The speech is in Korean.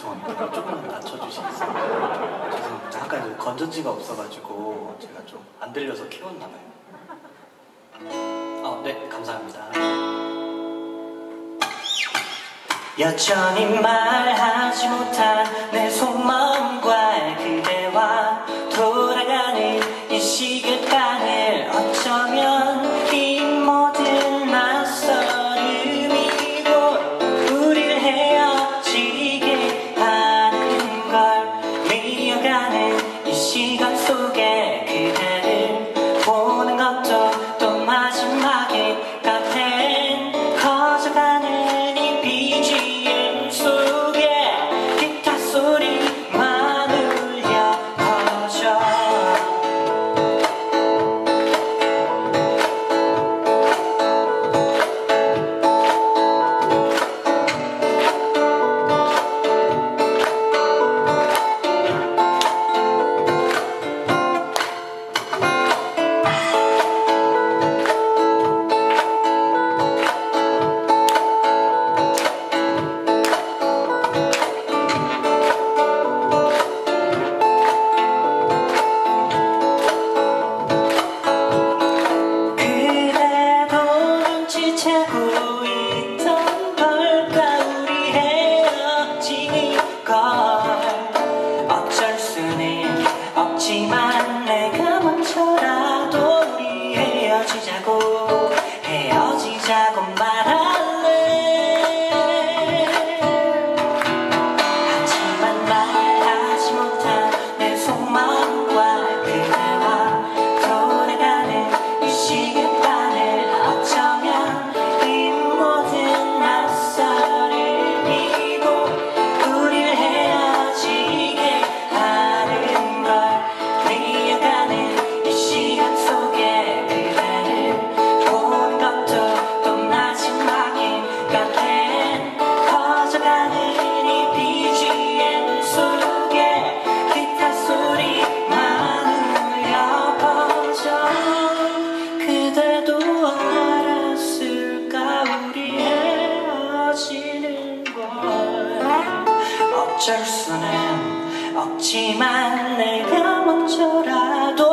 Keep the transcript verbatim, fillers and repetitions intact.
죄송합니다. 조금만 낮춰주시겠어요? 죄송합니다. 아까 건전지가 없어가지고 제가 좀 안 들려서 키웠나봐요. 어, 네, 감사합니다. 여전히 말하지 못한 내 속마음과 그대와 돌아가는 이 시간을 어쩌면 이 모든 낯설음이고 우릴 헤어지게 하는 걸 밀려가는 이 시간 속에 그대를 보는 것도 또 마지막일 같은 커져가는 이 비지엠 속에 기타 소리만 울려 퍼져 채고 있던 걸까 우리 헤어지는 걸 어쩔 수는 없지만 내가 먼저라도 우리 헤어지자고 헤어지자고 말할래 하지만 말하지 못한 내 속마음과 그대와 돌아가는 이 시간을 어쩌면 어쩔 수는 없지만 내가 먼저라도